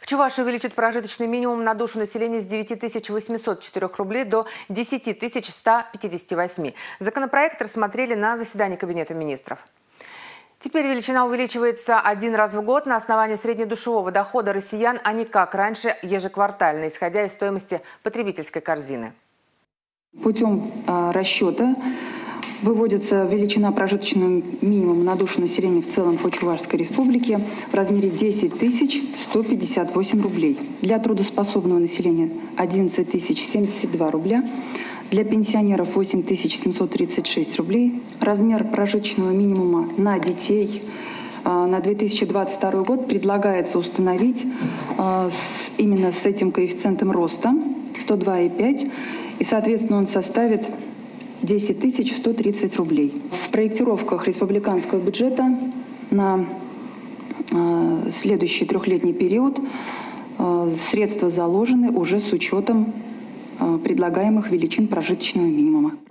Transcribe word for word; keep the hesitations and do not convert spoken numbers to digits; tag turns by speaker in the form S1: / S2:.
S1: В Чувашии увеличат прожиточный минимум на душу населения с девяти тысяч восьмисот четырёх рублей до десяти тысяч ста пятидесяти восьми. Законопроект рассмотрели на заседании Кабинета министров. Теперь величина увеличивается один раз в год на основании среднедушевого дохода россиян, а не как раньше ежеквартально, исходя из стоимости потребительской корзины.
S2: Путем э, расчета выводится величина прожиточного минимума на душу населения в целом по Чувашской республике в размере десять тысяч сто пятьдесят восемь рублей. Для трудоспособного населения одиннадцать тысяч семьдесят два рубля. Для пенсионеров восемь тысяч семьсот тридцать шесть рублей. Размер прожиточного минимума на детей э, на две тысячи двадцать второй год предлагается установить э, с, именно с этим коэффициентом роста сто два и пять, и, соответственно, он составит десять тысяч сто тридцать рублей. В проектировках республиканского бюджета на э, следующий трехлетний период э, средства заложены уже с учетом э, предлагаемых величин прожиточного минимума.